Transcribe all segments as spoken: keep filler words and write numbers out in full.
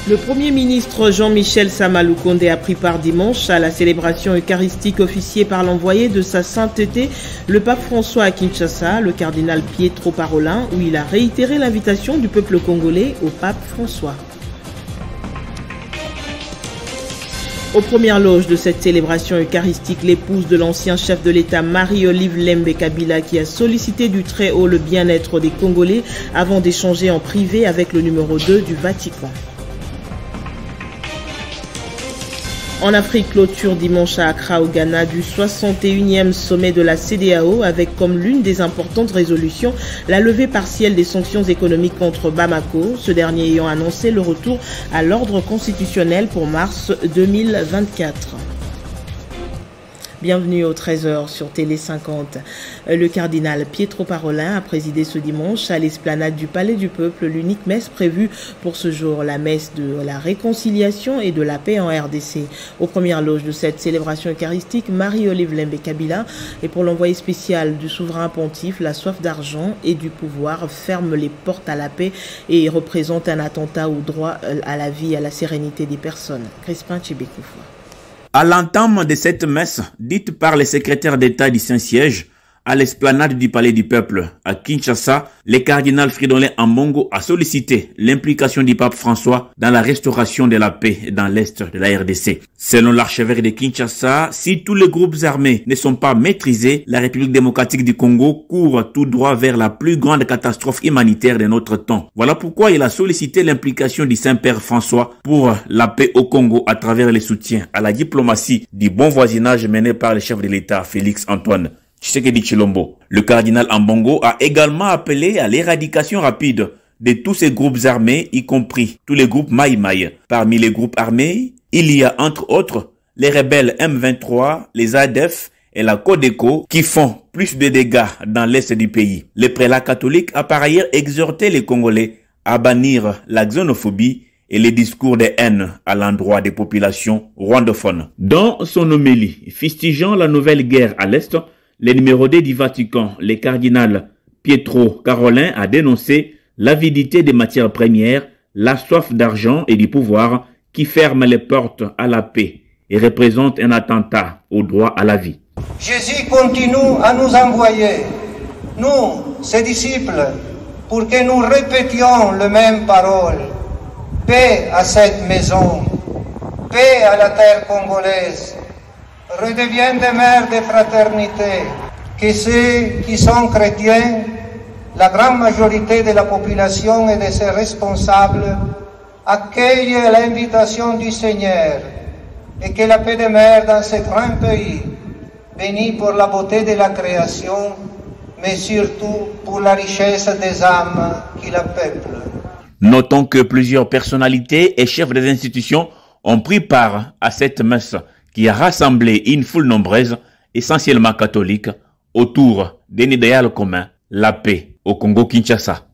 Le Premier ministre Jean-Michel Sama Lukonde a pris part dimanche à la célébration eucharistique officiée par l'envoyé de sa sainteté, le pape François à Kinshasa, le cardinal Pietro Parolin, où il a réitéré l'invitation du peuple congolais au pape François. Aux premières loges de cette célébration eucharistique, l'épouse de l'ancien chef de l'État Marie-Olive Lembe Kabila qui a sollicité du très haut le bien-être des Congolais avant d'échanger en privé avec le numéro deux du Vatican. En Afrique, clôture dimanche à Accra au Ghana du soixante et unième sommet de la C E D E A O avec comme l'une des importantes résolutions la levée partielle des sanctions économiques contre Bamako, ce dernier ayant annoncé le retour à l'ordre constitutionnel pour mars deux mille vingt-quatre. Bienvenue au treize heures sur Télé cinquante. Le cardinal Pietro Parolin a présidé ce dimanche à l'esplanade du Palais du Peuple l'unique messe prévue pour ce jour, la messe de la réconciliation et de la paix en R D C. Aux premières loges de cette célébration eucharistique, Marie-Olive Lembe Kabila et pour l'envoyé spécial du souverain pontife, la soif d'argent et du pouvoir ferme les portes à la paix et représente un attentat au droit à la vie et à la sérénité des personnes. Crispin Tchibekoufoua. À l'entame de cette messe, dite par les secrétaires d'État du Saint-Siège, à l'esplanade du Palais du Peuple, à Kinshasa, le cardinal Fridolin Ambongo a sollicité l'implication du pape François dans la restauration de la paix dans l'Est de la R D C. Selon l'archevêque de Kinshasa, si tous les groupes armés ne sont pas maîtrisés, la République démocratique du Congo court tout droit vers la plus grande catastrophe humanitaire de notre temps. Voilà pourquoi il a sollicité l'implication du Saint-Père François pour la paix au Congo à travers le soutien à la diplomatie du bon voisinage mené par le chef de l'État, Félix Antoine Tshisekedi Tshilombo. Le cardinal Ambongo a également appelé à l'éradication rapide de tous ces groupes armés, y compris tous les groupes Maï Maï. Parmi les groupes armés, il y a entre autres les rebelles M vingt-trois, les A D F et la Codeco qui font plus de dégâts dans l'est du pays. Le prélat catholique a par ailleurs exhorté les Congolais à bannir la xénophobie et les discours de haine à l'endroit des populations rwandophones. Dans son homélie, fustigeant la nouvelle guerre à l'est, le numéro deux du Vatican, le cardinal Pietro Parolin, a dénoncé l'avidité des matières premières, la soif d'argent et du pouvoir qui ferment les portes à la paix et représente un attentat au droit à la vie. Jésus continue à nous envoyer, nous, ses disciples, pour que nous répétions les mêmes paroles. Paix à cette maison, paix à la terre congolaise. Redeviennent des mères de fraternité, que ceux qui sont chrétiens, la grande majorité de la population et de ses responsables, accueillent l'invitation du Seigneur et que la paix demeure dans ce grand pays, béni pour la beauté de la création, mais surtout pour la richesse des âmes qui la peuplent. Notons que plusieurs personnalités et chefs des institutions ont pris part à cette messe qui a rassemblé une foule nombreuse, essentiellement catholique, autour d'un idéal commun, la paix au Congo-Kinshasa.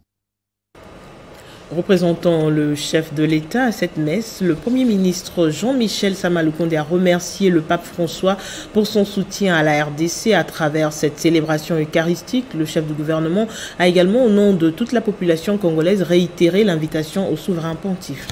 Représentant le chef de l'État à cette messe, le Premier ministre Jean-Michel Sama Lukonde a remercié le pape François pour son soutien à la R D C à travers cette célébration eucharistique. Le chef du gouvernement a également, au nom de toute la population congolaise, réitéré l'invitation au souverain pontife.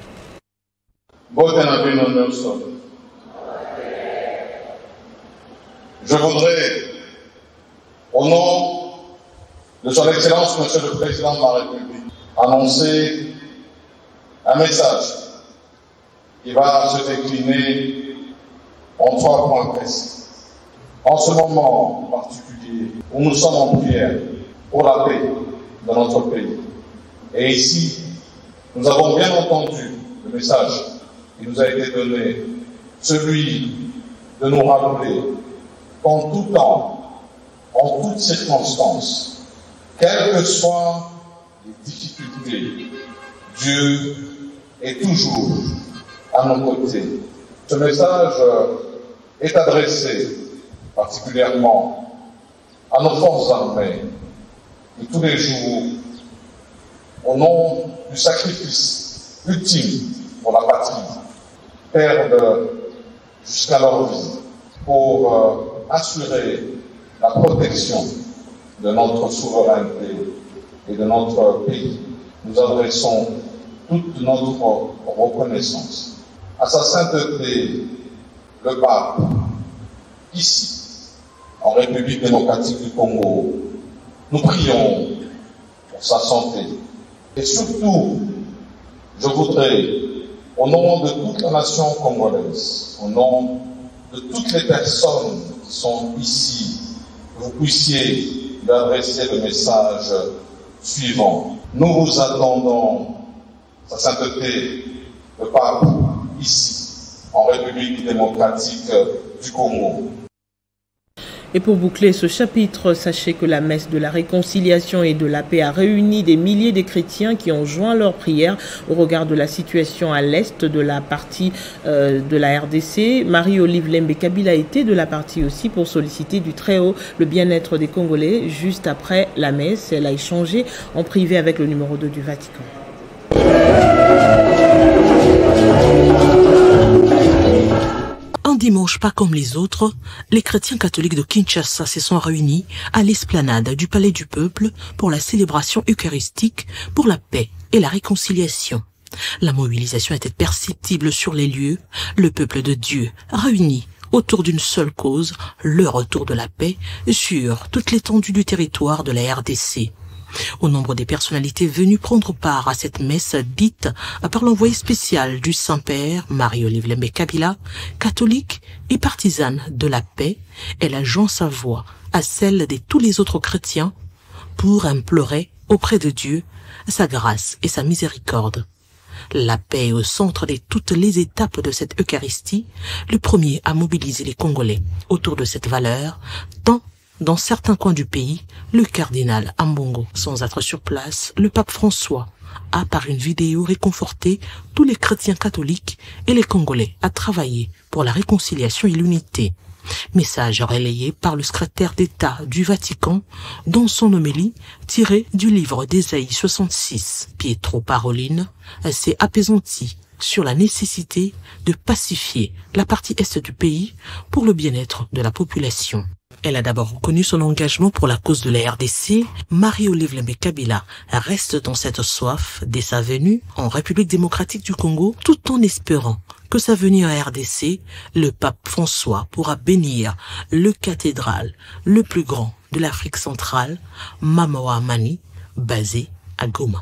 Je voudrais, au nom de son Excellence, Monsieur le Président de la République, annoncer un message qui va se décliner en trois points précis. En ce moment particulier où nous sommes en prière pour la paix de notre pays, et ici, nous avons bien entendu le message qui nous a été donné, celui de nous rappeler qu'en tout temps, en toutes circonstances, quelles que soient les difficultés, Dieu est toujours à nos côtés. Ce message est adressé particulièrement à nos forces armées qui tous les jours, au nom du sacrifice ultime pour la patrie, perdent jusqu'à leur vie pour euh, assurer la protection de notre souveraineté et de notre pays. Nous adressons toute notre reconnaissance. À sa sainteté, le pape, ici, en République démocratique du Congo, nous prions pour sa santé. Et surtout, je voudrais, au nom de toute la nation congolaise, au nom de toutes les personnes qui sont ici, que vous puissiez lui adresser le message suivant. Nous vous attendons, sa sainteté, le pape, ici, en République démocratique du Congo. Et pour boucler ce chapitre, sachez que la messe de la réconciliation et de la paix a réuni des milliers de chrétiens qui ont joint leurs prières au regard de la situation à l'est de la partie euh, de la R D C. Marie-Olive Lembe Kabila était de la partie aussi pour solliciter du Très-Haut le bien-être des Congolais. Juste après la messe, elle a échangé en privé avec le numéro deux du Vatican. Un dimanche pas comme les autres, les chrétiens catholiques de Kinshasa se sont réunis à l'esplanade du Palais du Peuple pour la célébration eucharistique pour la paix et la réconciliation. La mobilisation était perceptible sur les lieux, le peuple de Dieu réuni autour d'une seule cause, le retour de la paix sur toute l'étendue du territoire de la R D C. Au nombre des personnalités venues prendre part à cette messe dite par l'envoyé spécial du Saint-Père, Marie-Olive Lembe Kabila, catholique et partisane de la paix, elle a joint sa voix à celle de tous les autres chrétiens pour implorer auprès de Dieu sa grâce et sa miséricorde. La paix est au centre de toutes les étapes de cette Eucharistie, le premier à mobiliser les Congolais autour de cette valeur, tant dans certains coins du pays, le cardinal Ambongo, sans être sur place, le pape François a, par une vidéo, réconforté tous les chrétiens catholiques et les Congolais à travailler pour la réconciliation et l'unité. Message relayé par le secrétaire d'État du Vatican dans son homélie tirée du livre d'Ésaïe soixante-six. Pietro Parolin s'est apaisanti sur la nécessité de pacifier la partie est du pays pour le bien-être de la population. Elle a d'abord reconnu son engagement pour la cause de la R D C. Marie-Olive Lembe Kabila reste dans cette soif dès sa venue en République démocratique du Congo, tout en espérant que sa venue en R D C, le pape François pourra bénir le cathédrale le plus grand de l'Afrique centrale, Mamawa Mani, basé à Goma.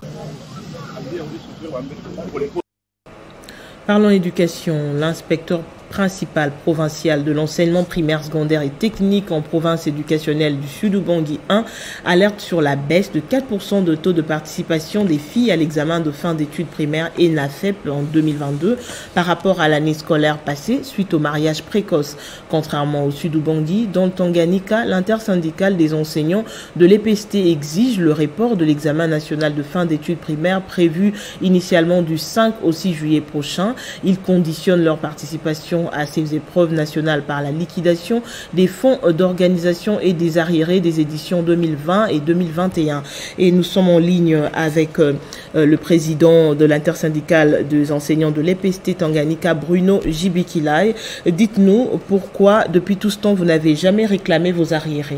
Parlons éducation, l'inspecteur principal provincial de l'enseignement primaire, secondaire et technique en province éducationnelle du Sud-Ubangi un alerte sur la baisse de quatre pour cent de taux de participation des filles à l'examen de fin d'études primaires ENAFEP en deux mille vingt-deux par rapport à l'année scolaire passée suite au mariage précoce. Contrairement au Sud-Ubangi, dans le Tanganyika, l'intersyndicale des enseignants de l'E P S T exige le report de l'examen national de fin d'études primaires prévu initialement du cinq au six juillet prochain. Ils conditionnent leur participation à ces épreuves nationales par la liquidation des fonds d'organisation et des arriérés des éditions deux mille vingt et deux mille vingt et un. Et nous sommes en ligne avec euh, le président de l'intersyndicale des enseignants de l'E P S T Tanganyika, Bruno Jibikilai. Dites-nous pourquoi, depuis tout ce temps, vous n'avez jamais réclamé vos arriérés.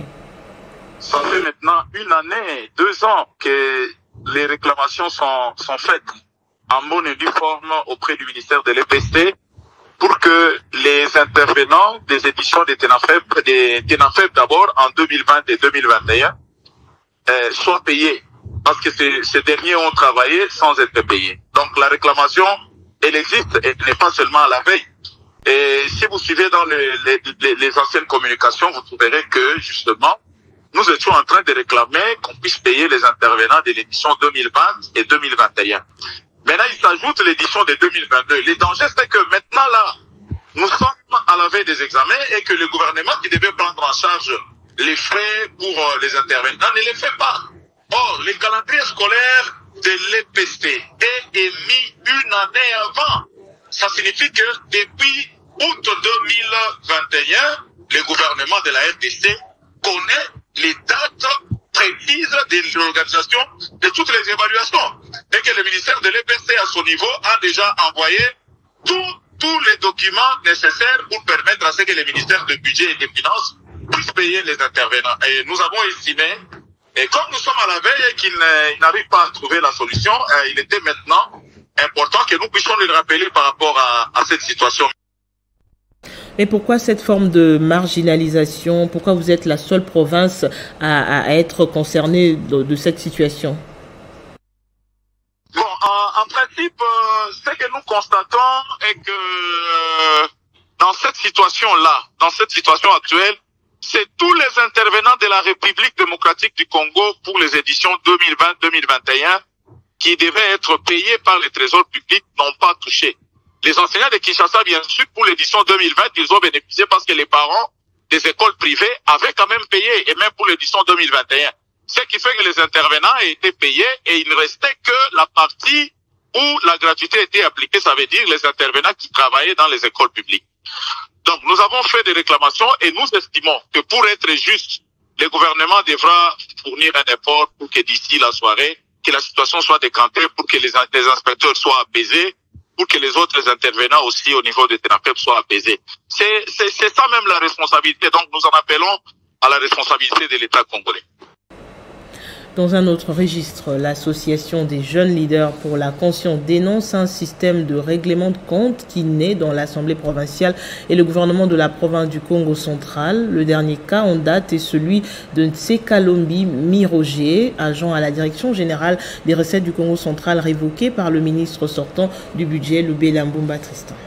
Ça fait maintenant une année, deux ans que les réclamations sont, sont faites en bonne et due forme auprès du ministère de l'E P S T pour que les intervenants des éditions des TENAFEP, des TENAFEP d'abord en deux mille vingt et deux mille vingt et un, euh, soient payés. Parce que ces, ces derniers ont travaillé sans être payés. Donc la réclamation, elle existe et n'est pas seulement à la veille. Et si vous suivez dans les, les, les anciennes communications, vous trouverez que justement, nous étions en train de réclamer qu'on puisse payer les intervenants de l'édition deux mille vingt et deux mille vingt et un. Maintenant, il s'ajoute l'édition de deux mille vingt-deux. Le danger, c'est que maintenant, là, nous sommes à la veille des examens et que le gouvernement qui devait prendre en charge les frais pour euh, les intervenants ne les fait pas. Or, le calendrier scolaire de l'E P S T est émis une année avant. Ça signifie que depuis août deux mille vingt et un, le gouvernement de la R D C connaît les dates précises de l'organisation de toutes les évaluations. Et que le ministère de l'E P S T à son niveau a déjà envoyé tous tous les documents nécessaires pour permettre à ce que le ministère du Budget et des Finances puisse payer les intervenants. Et nous avons estimé, et comme nous sommes à la veille et qu'ils n'arrivent pas à trouver la solution, il était maintenant important que nous puissions le rappeler par rapport à, à cette situation. Mais pourquoi cette forme de marginalisation? Pourquoi vous êtes la seule province à, à être concernée de, de cette situation? Bon, en, en principe, euh, ce que nous constatons est que euh, dans cette situation-là, dans cette situation actuelle, c'est tous les intervenants de la République démocratique du Congo pour les éditions deux mille vingt deux mille vingt et un qui devaient être payés par le Trésor public n'ont pas touché. Les enseignants de Kinshasa, bien sûr, pour l'édition deux mille vingt, ils ont bénéficié parce que les parents des écoles privées avaient quand même payé, et même pour l'édition deux mille vingt et un. Ce qui fait que les intervenants étaient payés et il ne restait que la partie où la gratuité était appliquée, ça veut dire les intervenants qui travaillaient dans les écoles publiques. Donc, nous avons fait des réclamations et nous estimons que pour être juste, le gouvernement devra fournir un effort pour que d'ici la soirée, que la situation soit décantée, pour que les, les inspecteurs soient apaisés, pour que les autres intervenants aussi au niveau des TENAPEP soient apaisés. C'est, c'est, c'est ça même la responsabilité. Donc, nous en appelons à la responsabilité de l'État congolais. Dans un autre registre, l'association des jeunes leaders pour la conscience dénonce un système de règlement de compte qui naît dans l'Assemblée provinciale et le gouvernement de la province du Congo central. Le dernier cas en date est celui de Nsekalombi Miroger, agent à la direction générale des recettes du Congo central révoqué par le ministre sortant du budget, Lubela Mbumba Tristan.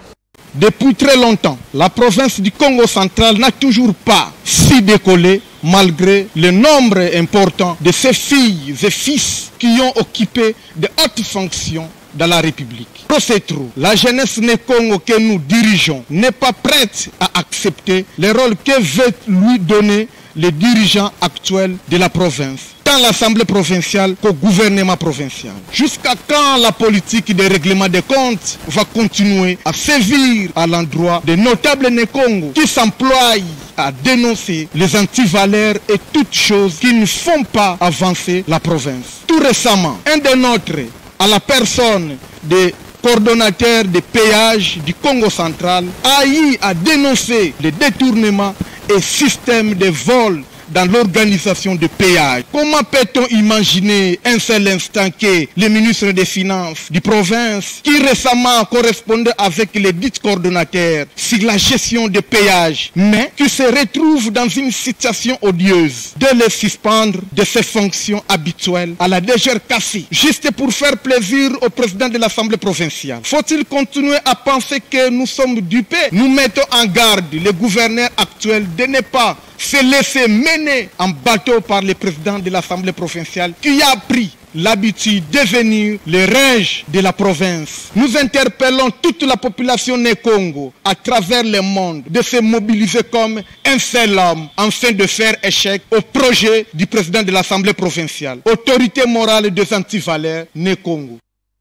Depuis très longtemps, la province du Congo central n'a toujours pas si décollé malgré le nombre important de ses filles et fils qui ont occupé de hautes fonctions dans la République. Pour c'est trop, la jeunesse du Congo que nous dirigeons n'est pas prête à accepter le rôle que veut lui donner les dirigeants actuels de la province, tant l'Assemblée provinciale qu'au gouvernement provincial. Jusqu'à quand la politique de règlement des comptes va continuer à sévir à l'endroit des notables Nékongo qui s'emploient à dénoncer les antivaleurs et toutes choses qui ne font pas avancer la province. Tout récemment, un des nôtres, à la personne des coordonnateurs des péages du Congo central, a eu à dénoncer les détournements et système de vol dans l'organisation de péage. Comment peut-on imaginer un seul instant que le ministre des Finances du province, qui récemment correspondait avec les dits coordonnateurs sur la gestion des péages, mais qui se retrouve dans une situation odieuse de les suspendre de ses fonctions habituelles à la D G R Kassi, juste pour faire plaisir au président de l'Assemblée provinciale? Faut-il continuer à penser que nous sommes dupés? Nous mettons en garde le gouverneur actuel de ne pas se laisser mener en bateau par le président de l'Assemblée provinciale qui a pris l'habitude de devenir le rage de la province. Nous interpellons toute la population Nékongo à travers le monde de se mobiliser comme un seul homme afin de faire échec au projet du président de l'Assemblée provinciale, autorité morale des antivaleurs Nékongo.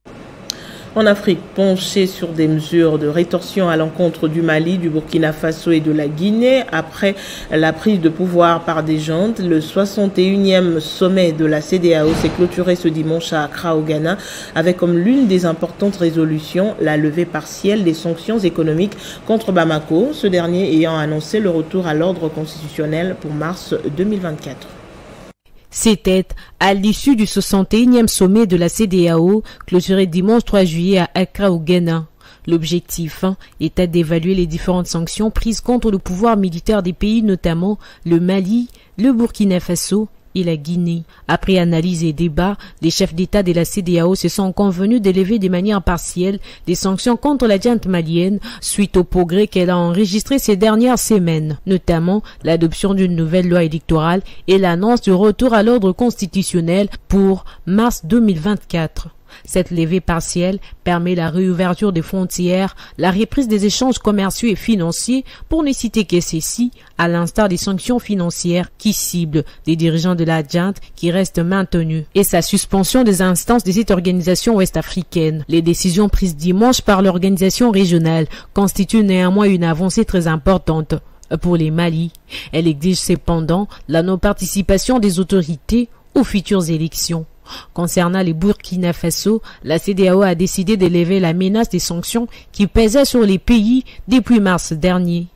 En Afrique, penché sur des mesures de rétorsion à l'encontre du Mali, du Burkina Faso et de la Guinée, après la prise de pouvoir par des juntes, le soixante et unième sommet de la C E D E A O s'est clôturé ce dimanche à Accra, au Ghana, avec comme l'une des importantes résolutions la levée partielle des sanctions économiques contre Bamako, ce dernier ayant annoncé le retour à l'ordre constitutionnel pour mars deux mille vingt-quatre. C'était à l'issue du soixante et unième sommet de la C E D E A O, clôturé dimanche trois juillet à Accra au Ghana. L'objectif hein, était d'évaluer les différentes sanctions prises contre le pouvoir militaire des pays, notamment le Mali, le Burkina Faso et la Guinée. Après analyse et débat, les chefs d'État de la C E D E A O se sont convenus d'élever de manière partielle des sanctions contre la junte malienne suite au progrès qu'elle a enregistré ces dernières semaines, notamment l'adoption d'une nouvelle loi électorale et l'annonce du retour à l'ordre constitutionnel pour mars deux mille vingt-quatre. Cette levée partielle permet la réouverture des frontières, la reprise des échanges commerciaux et financiers, pour ne citer que ceci, à l'instar des sanctions financières qui ciblent des dirigeants de la junte qui restent maintenus, et sa suspension des instances de cette organisation ouest-africaine. Les décisions prises dimanche par l'organisation régionale constituent néanmoins une avancée très importante pour les Mali. Elle exige cependant la non-participation des autorités aux futures élections. Concernant les Burkina Faso, la C E D E A O a décidé d'élever la menace des sanctions qui pesaient sur les pays depuis mars dernier.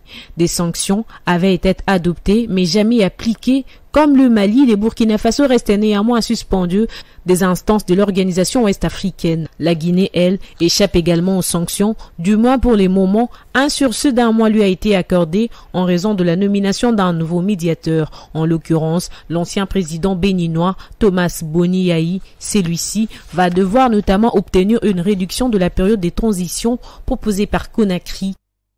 Des sanctions avaient été adoptées mais jamais appliquées. Comme le Mali, les Burkina Faso restaient néanmoins suspendus des instances de l'organisation ouest-africaine. La Guinée, elle, échappe également aux sanctions, du moins pour les moments. Un sursis d'un mois lui a été accordé en raison de la nomination d'un nouveau médiateur, en l'occurrence l'ancien président béninois Thomas Boni Yayi. Celui-ci va devoir notamment obtenir une réduction de la période des transitions proposée par Conakry.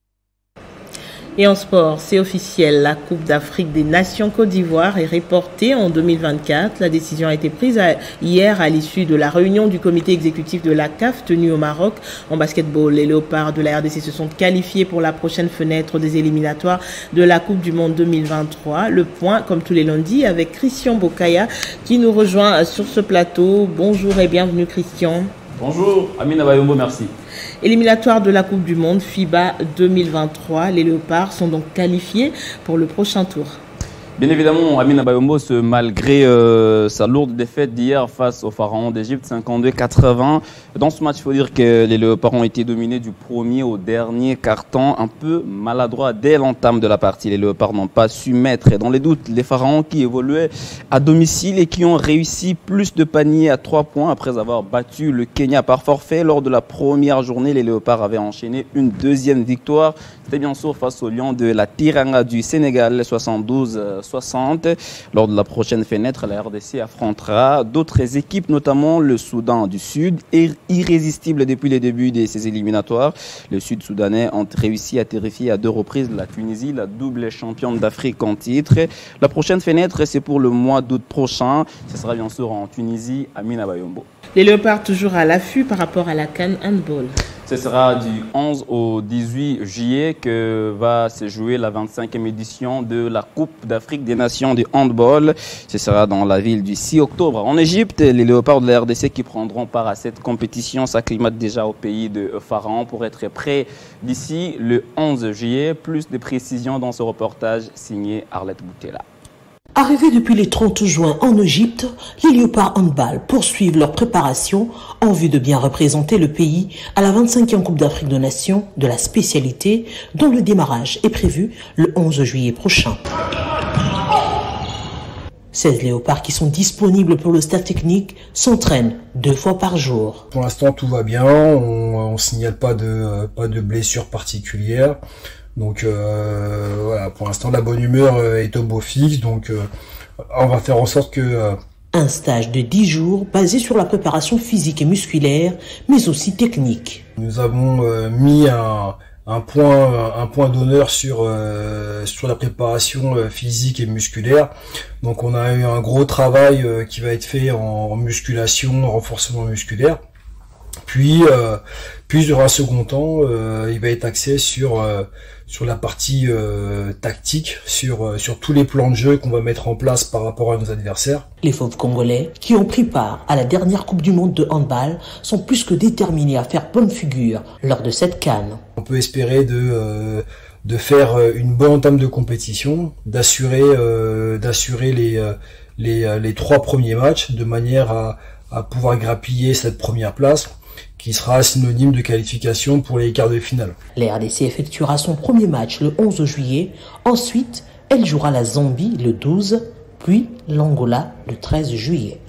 Et en sport, c'est officiel, la Coupe d'Afrique des Nations Côte d'Ivoire est reportée en deux mille vingt-quatre. La décision a été prise à, hier à l'issue de la réunion du comité exécutif de la C A F tenue au Maroc. En basketball, les Léopards de la R D C se sont qualifiés pour la prochaine fenêtre des éliminatoires de la Coupe du Monde deux mille vingt-trois. Le point, comme tous les lundis, avec Christian Bokaya qui nous rejoint sur ce plateau. Bonjour et bienvenue Christian. Bonjour, Amina Bayombo, merci. Éliminatoire de la Coupe du Monde FIBA deux mille vingt-trois, les Léopards sont donc qualifiés pour le prochain tour. Bien évidemment, Amina Bayombo, malgré euh, sa lourde défaite d'hier face au Pharaon d'Égypte, cinquante-deux à quatre-vingts. Dans ce match, il faut dire que les Léopards ont été dominés du premier au dernier quart-temps, un peu maladroits dès l'entame de la partie. Les Léopards n'ont pas su mettre dans les doutes les Pharaons qui évoluaient à domicile et qui ont réussi plus de paniers à trois points après avoir battu le Kenya par forfait. Lors de la première journée, les Léopards avaient enchaîné une deuxième victoire. C'était bien sûr face au Lion de la Tiranga du Sénégal, soixante-douze à soixante. Lors de la prochaine fenêtre, la R D C affrontera d'autres équipes, notamment le Soudan du Sud, irrésistible depuis les débuts de ces éliminatoires. Les Sud-Soudanais ont réussi à terrifier à deux reprises la Tunisie, la double championne d'Afrique en titre. La prochaine fenêtre, c'est pour le mois d'août prochain. Ce sera bien sûr en Tunisie, à Amina Bayombo. Les Léopards toujours à l'affût par rapport à la CAN Handball. Ce sera du onze au dix-huit juillet que va se jouer la vingt-cinquième édition de la Coupe d'Afrique des Nations de handball. Ce sera dans la ville du six octobre. En Égypte, les Léopards de la R D C qui prendront part à cette compétition s'acclimatent déjà au pays de Pharaon pour être prêts d'ici le onze juillet. Plus de précisions dans ce reportage signé Arlette Boutella. Arrivés depuis le trente juin en Égypte, les Léopards handball poursuivent leur préparation en vue de bien représenter le pays à la vingt-cinquième Coupe d'Afrique des Nations de la spécialité dont le démarrage est prévu le onze juillet prochain. seize Léopards qui sont disponibles pour le staff technique s'entraînent deux fois par jour. Pour l'instant tout va bien, on ne signale pas de, pas de blessures particulières. Donc euh, voilà, pour l'instant la bonne humeur est au beau fixe, donc euh, on va faire en sorte que... Euh... Un stage de dix jours basé sur la préparation physique et musculaire, mais aussi technique. Nous avons euh, mis un, un point, un point d'honneur sur, euh, sur la préparation euh, physique et musculaire. Donc on a eu un gros travail euh, qui va être fait en musculation, en renforcement musculaire. Puis, euh, puis dans un second temps, euh, il va être axé sur euh, sur la partie euh, tactique, sur euh, sur tous les plans de jeu qu'on va mettre en place par rapport à nos adversaires. Les Fauves congolais, qui ont pris part à la dernière Coupe du Monde de handball, sont plus que déterminés à faire bonne figure lors de cette CAN. On peut espérer de euh, de faire une bonne entame de compétition, d'assurer euh, d'assurer les euh, les les trois premiers matchs de manière à à pouvoir grappiller cette première place, qui sera synonyme de qualification pour les quarts de finale. La R D C effectuera son premier match le onze juillet. Ensuite, elle jouera la Zambie le douze, puis l'Angola le treize juillet.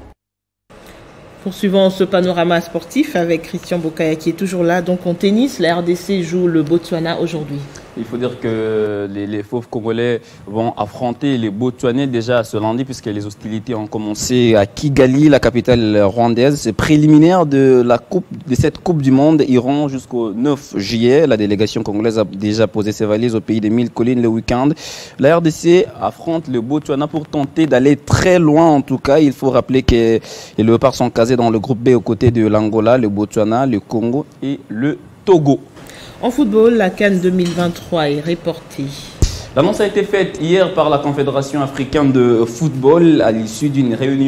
Poursuivons ce panorama sportif avec Christian Bokaya qui est toujours là. Donc en tennis, la R D C joue le Botswana aujourd'hui. Il faut dire que les, les Fauves congolais vont affronter les Botswanais déjà ce lundi puisque les hostilités ont commencé à Kigali, la capitale rwandaise. C'est préliminaire de la coupe, de cette Coupe du Monde iront jusqu'au neuf juillet. La délégation congolaise a déjà posé ses valises au pays des mille collines le week-end. La R D C affronte le Botswana pour tenter d'aller très loin en tout cas. Il faut rappeler que les Léopards sont casés dans le groupe B aux côtés de l'Angola, le Botswana, le Congo et le Togo. En football, la CAN deux mille vingt-trois est reportée. L'annonce a été faite hier par la Confédération africaine de football à l'issue d'une réunion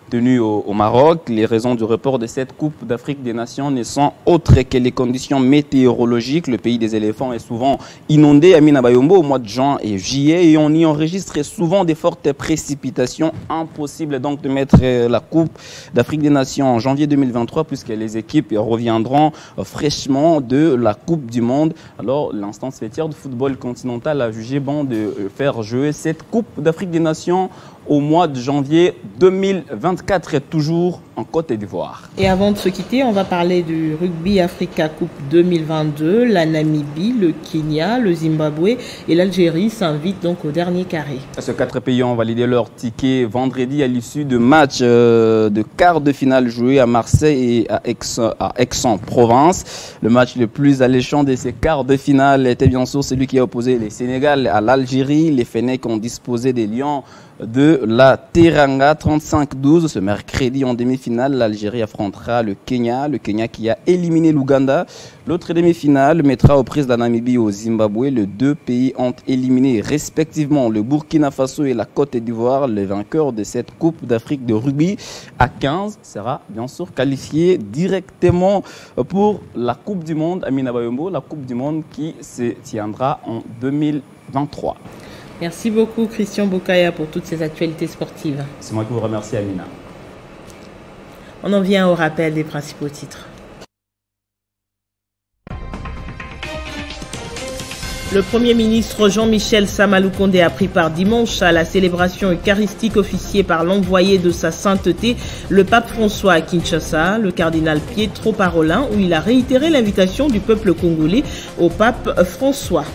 tenue au, au Maroc. Les raisons du report de cette Coupe d'Afrique des Nations ne sont autres que les conditions météorologiques. Le pays des éléphants est souvent inondé à Amina Bayombo au mois de juin et juillet et on y enregistre souvent des fortes précipitations. Impossible donc de mettre la Coupe d'Afrique des Nations en janvier deux mille vingt-trois puisque les équipes reviendront fraîchement de la Coupe du Monde. Alors l'instance fêtière du football continental a jugé bon de faire jouer cette Coupe d'Afrique des Nations au mois de janvier deux mille vingt-quatre et toujours en Côte d'Ivoire. Et avant de se quitter, on va parler du Rugby Africa Cup deux mille vingt-deux. La Namibie, le Kenya, le Zimbabwe et l'Algérie s'invitent donc au dernier carré. Ces quatre pays ont validé leur ticket vendredi à l'issue de matchs euh, de quart de finale joués à Marseille et à Aix, à Aix-en-Provence. Le match le plus alléchant de ces quarts de finale était bien sûr celui qui a opposé les Sénégal à l'Algérie. Les Fennecs ont disposé des Lions de la Teranga trente-cinq douze. Ce mercredi en demi-finale, l'Algérie affrontera le Kenya, le Kenya qui a éliminé l'Ouganda. L'autre demi-finale mettra aux prises la Namibie au Zimbabwe. Les deux pays ont éliminé respectivement le Burkina Faso et la Côte d'Ivoire. Le vainqueur de cette Coupe d'Afrique de rugby à quinze sera bien sûr qualifié directement pour la Coupe du Monde. Amina Bayombo, la Coupe du Monde qui se tiendra en deux mille vingt-trois. Merci beaucoup Christian Bokaya pour toutes ces actualités sportives. C'est moi qui vous remercie Amina. On en vient au rappel des principaux titres. Le Premier ministre Jean-Michel Sama Lukonde a pris part dimanche à la célébration eucharistique officiée par l'envoyé de sa sainteté, le pape François à Kinshasa, le cardinal Pietro Parolin, où il a réitéré l'invitation du peuple congolais au pape François.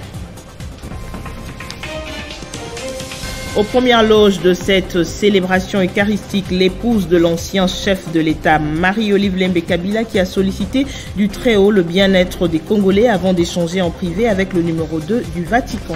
Aux premières loges de cette célébration eucharistique, l'épouse de l'ancien chef de l'État, Marie-Olive Lembe Kabila, qui a sollicité du très haut le bien-être des Congolais avant d'échanger en privé avec le numéro deux du Vatican.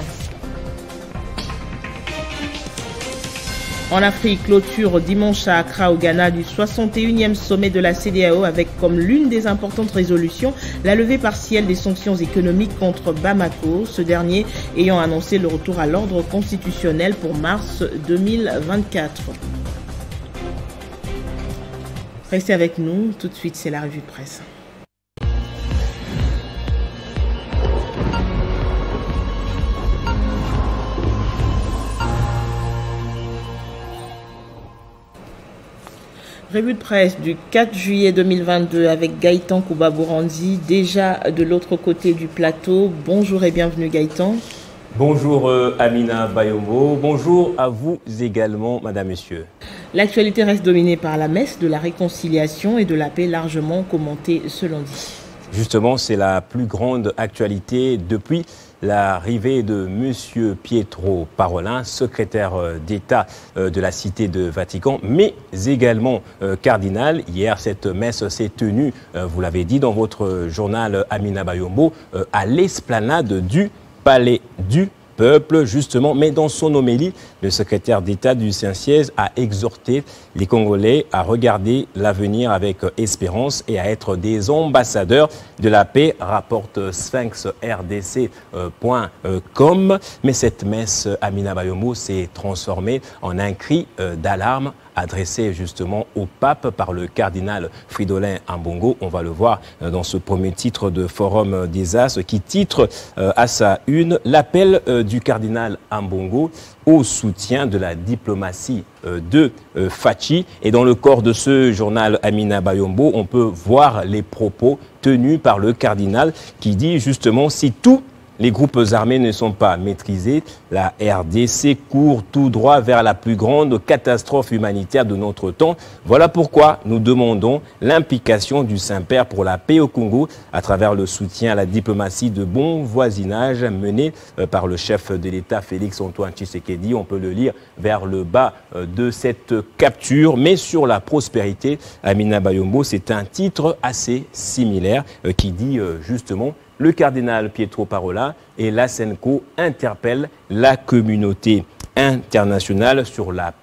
En Afrique, clôture dimanche à Accra au Ghana du soixante et unième sommet de la C E D E A O avec comme l'une des importantes résolutions la levée partielle des sanctions économiques contre Bamako, ce dernier ayant annoncé le retour à l'ordre constitutionnel pour mars deux mille vingt-quatre. Restez avec nous, tout de suite c'est la revue de presse. Revue de presse du quatre juillet deux mille vingt-deux avec Gaëtan Koubabourandi, déjà de l'autre côté du plateau. Bonjour et bienvenue Gaëtan. Bonjour euh, Amina Bayombo, bonjour à vous également Madame, Monsieur. L'actualité reste dominée par la messe de la réconciliation et de la paix largement commentée ce lundi. Justement, c'est la plus grande actualité depuis l'arrivée de M. Pietro Parolin, secrétaire d'État de la Cité de Vatican, mais également cardinal. Hier, cette messe s'est tenue, vous l'avez dit dans votre journal Amina Bayombo, à l'esplanade du Palais du Peuple, justement, mais dans son homélie, le secrétaire d'État du Saint-Siège a exhorté les Congolais à regarder l'avenir avec espérance et à être des ambassadeurs de la paix, rapporte sphinx r d c point com. Mais cette messe, Amina Bayombo, s'est transformée en un cri d'alarme adressé justement au pape par le cardinal Fridolin Ambongo. On va le voir dans ce premier titre de Forum des As qui titre à sa une l'appel du cardinal Ambongo au soutien de la diplomatie de Fachi. Et dans le corps de ce journal Amina Bayombo, on peut voir les propos tenus par le cardinal qui dit justement si tout les groupes armés ne sont pas maîtrisés, la R D C court tout droit vers la plus grande catastrophe humanitaire de notre temps. Voilà pourquoi nous demandons l'implication du Saint-Père pour la paix au Congo à travers le soutien à la diplomatie de bon voisinage menée par le chef de l'État Félix-Antoine Tshisekedi. On peut le lire vers le bas de cette capture. Mais sur la prospérité, Amina Bayombo, c'est un titre assez similaire qui dit justement le cardinal Pietro Parolin et la Senco interpellent la communauté internationale sur la paix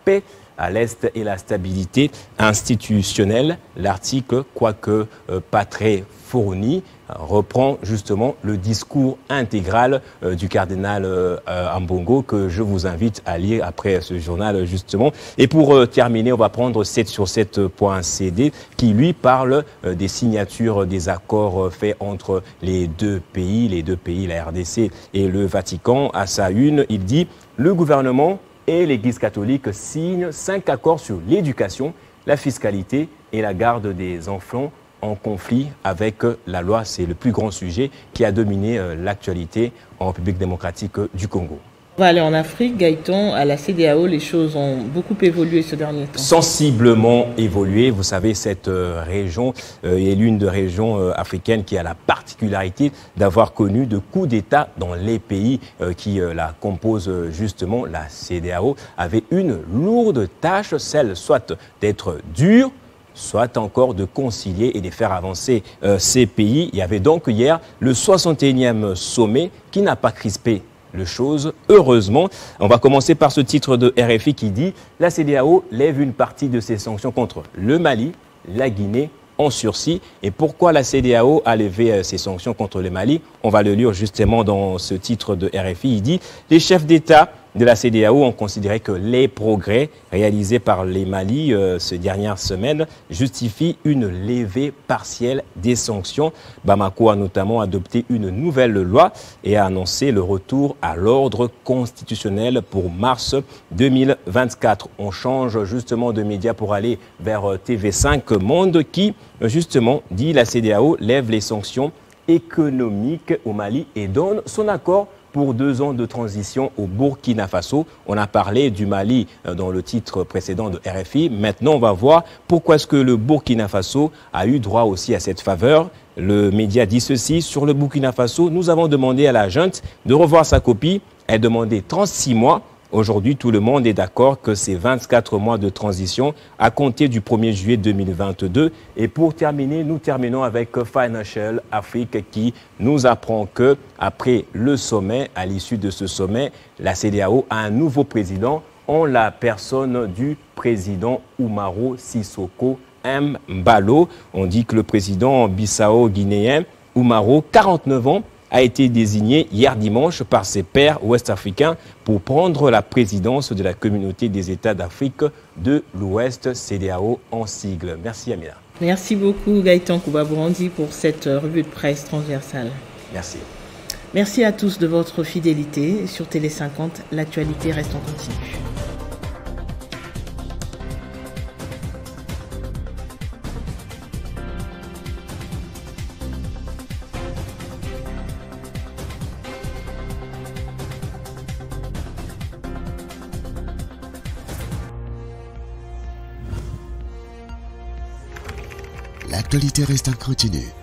à l'Est et la stabilité institutionnelle. L'article, quoique euh, pas très fourni, reprend justement le discours intégral euh, du cardinal euh, Ambongo que je vous invite à lire après ce journal justement. Et pour euh, terminer, on va prendre sept sur sept point c d qui lui parle euh, des signatures des accords euh, faits entre les deux pays, les deux pays, la R D C et le Vatican. À sa une, il dit « Le gouvernement et l'Église catholique signent cinq accords sur l'éducation, la fiscalité et la garde des enfants en conflit avec la loi. » C'est le plus grand sujet qui a dominé l'actualité en République démocratique du Congo. On va aller en Afrique, Gaëtan. À la C D A O, les choses ont beaucoup évolué ce dernier temps. Sensiblement évolué. Vous savez, cette euh, région euh, est l'une des régions euh, africaines qui a la particularité d'avoir connu de coups d'État dans les pays euh, qui euh, la composent euh, justement. La C D A O avait une lourde tâche, celle soit d'être dure, soit encore de concilier et de faire avancer euh, ces pays. Il y avait donc hier le soixante et unième sommet qui n'a pas crispé les choses, heureusement. On va commencer par ce titre de R F I qui dit « La C D A O lève une partie de ses sanctions contre le Mali, la Guinée en sursis ». Et pourquoi la C D A O a levé euh, ses sanctions contre le Mali? On va le lire justement dans ce titre de R F I. Il dit « Les chefs d'État de la C D A O ont considéré que les progrès réalisés par les Mali euh, ces dernières semaines justifient une levée partielle des sanctions. Bamako a notamment adopté une nouvelle loi et a annoncé le retour à l'ordre constitutionnel pour mars deux mille vingt-quatre. On change justement de média pour aller vers T V cinq Monde qui justement dit la C D A O lève les sanctions économiques au Mali et donne son accord pour deux ans de transition au Burkina Faso. On a parlé du Mali dans le titre précédent de R F I. Maintenant, on va voir pourquoi est-ce que le Burkina Faso a eu droit aussi à cette faveur. Le média dit ceci: sur le Burkina Faso, nous avons demandé à la junte de revoir sa copie. Elle demandait trente-six mois. Aujourd'hui, tout le monde est d'accord que c'est vingt-quatre mois de transition à compter du premier juillet deux mille vingt-deux. Et pour terminer, nous terminons avec Financial Afrique qui nous apprend que après le sommet, à l'issue de ce sommet, la C D A O a un nouveau président en la personne du président Umaro Sissoko Embalo. On dit que le président bissau-guinéen Umaro, quarante-neuf ans, a été désigné hier dimanche par ses pairs ouest-africains pour prendre la présidence de la communauté des États d'Afrique de l'Ouest, C D A O en sigle. Merci Amina. Merci beaucoup Gaëtan Kouba-Bourandi pour cette revue de presse transversale. Merci. Merci à tous de votre fidélité. Sur Télé cinquante, l'actualité reste en continu. L'actualité reste en continu.